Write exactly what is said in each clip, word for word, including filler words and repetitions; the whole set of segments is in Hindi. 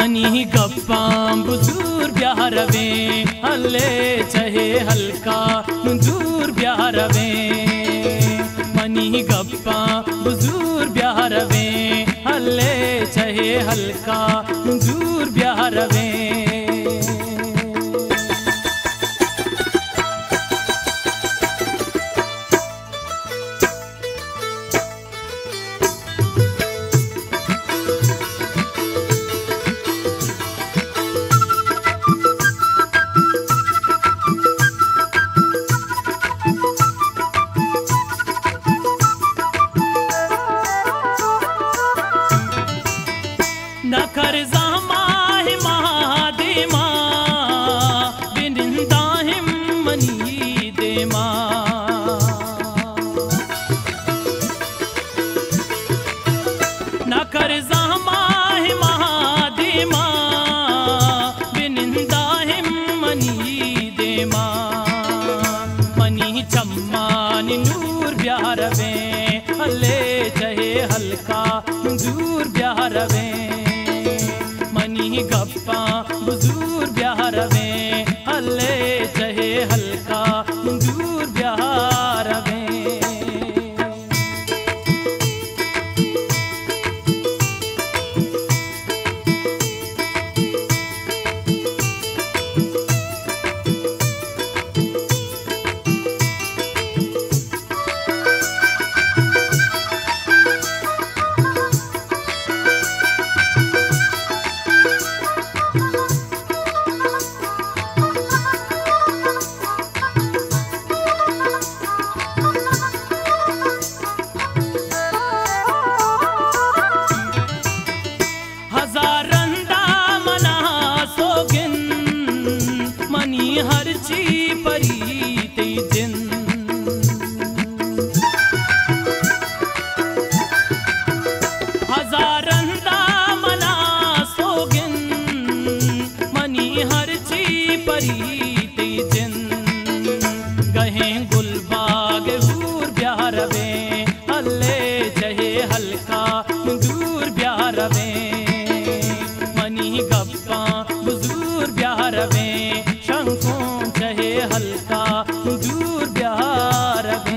मनी गप्पा बुजूर ब्याहरवे हल्ले चहे हल्का दूर ब्याहरवे मनी गप्पा बुजूर ब्याहरवे हल्ले चहे हल्का दूर ब्याहरवे नखर ज़माहि महादेमा बिनिंदाहिम मनी देमा नखर ज़माहि महादेमा बिनिंदाहिम मनी देमा मनी चम्मान नूर ब्याहरवे हल्ले चहे हल्का दूर ब्याहरवे मनी गप्पा बुजूर ब्याहरवे हल्ले चहे हल्का दूर ब्याहरवे हर ची परी ते जिन हजारंदा मना सोगिन मनी हर ची परी ते जिन गहे गुलबाग हूर ब्याहरवे हल्ले चहे हल्का दूर ब्याहरवे मनी गप्पा बुजूर ब्याहरवे शंखों चहे हल्का दूर ब्याहरवे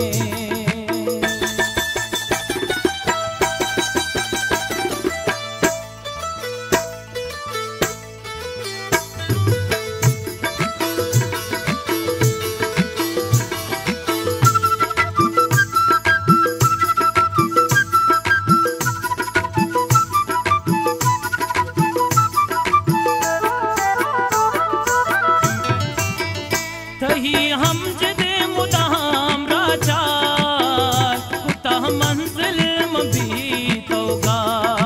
तही हम जदे मुदाम राजा कुता मंजिल मबी तोगार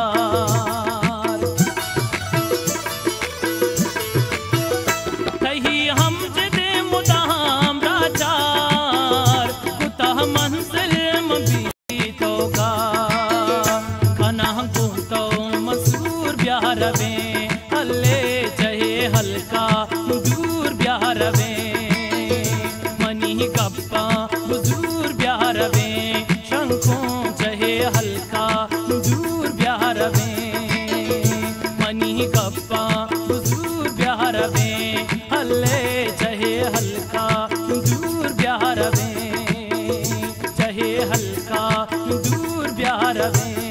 तही हम जदे मुदाम राजा कुता मंजिल मबी तोगार कना गुतो मसूर ब्याहरवे हल्ले चहे हल्का दूर ब्याहरवे गप्पा बुजूर ब्याहरवे शंखों चहे हल्का दूर ब्याहरवे मनी गप्पा बुजूर ब्याहरवे हल्ले चहे हल्का दूर ब्याहरवे चहे हल्का दूर ब्याहरवे।